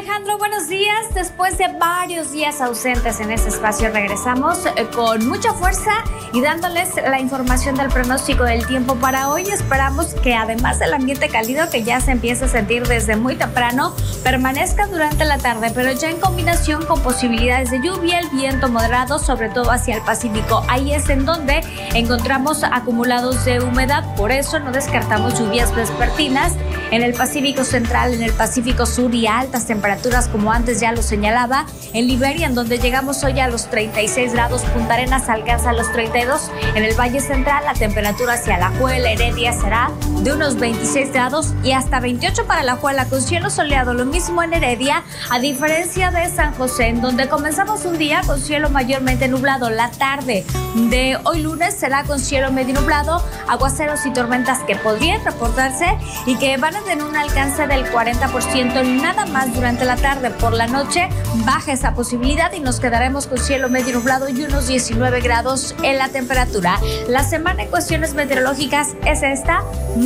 Alejandro, buenos días. Después de varios días ausentes en este espacio, regresamos con mucha fuerza y dándoles la información del pronóstico del tiempo para hoy. Esperamos que además del ambiente cálido que ya se empieza a sentir desde muy temprano, permanezca durante la tarde, pero ya en combinación con posibilidades de lluvia, el viento moderado, sobre todo hacia el Pacífico. Ahí es en donde encontramos acumulados de humedad, por eso no descartamos lluvias vespertinas en el Pacífico Central, en el Pacífico Sur y altas temperaturas, como antes ya lo señalaba, en Liberia, en donde llegamos hoy a los 36 grados, Punta Arenas alcanza los 32, en el Valle Central la temperatura hacia Alajuela, Heredia será de unos 26 grados y hasta 28 para Alajuela con cielo soleado, lo mismo en Heredia, a diferencia de San José, en donde comenzamos un día con cielo mayormente nublado. La tarde de hoy lunes será con cielo medio nublado, aguaceros y tormentas que podrían reportarse y que van a tener un alcance del 40% nada más durante la tarde. Por la noche baja esa posibilidad y nos quedaremos con cielo medio nublado y unos 19 grados en la temperatura. La semana en cuestiones meteorológicas es esta,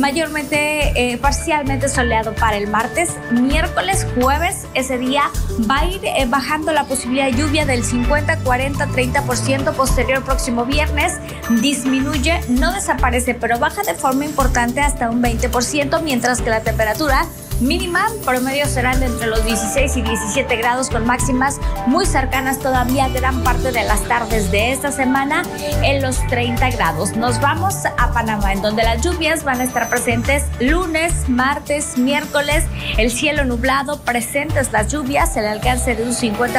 mayormente parcialmente soleado para el martes, miércoles, jueves, ese día va a ir bajando la posibilidad de lluvia del 50, 40, 30%, posterior próximo viernes disminuye, no desaparece, pero baja de forma importante hasta un 20%, mientras que la temperatura mínima promedio serán de entre los 16 y 17 grados con máximas muy cercanas todavía gran parte de las tardes de esta semana en los 30 grados. Nos vamos a Panamá, en donde las lluvias van a estar presentes lunes, martes, miércoles, el cielo nublado, presentes las lluvias, el alcance de un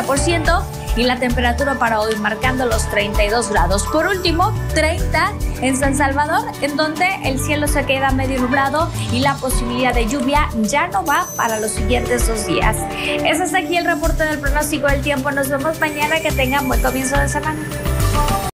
50% y la temperatura para hoy marcando los 32 grados. Por último, 30 en San Salvador, en donde el cielo se queda medio nublado y la posibilidad de lluvia ya no va para los siguientes 2 días. Ese es aquí el reporte del pronóstico del tiempo. Nos vemos mañana. Que tengan buen comienzo de semana.